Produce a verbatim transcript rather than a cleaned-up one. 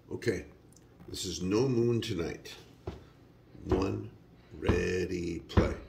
Okay, this is No Moon Tonight. One, ready, play.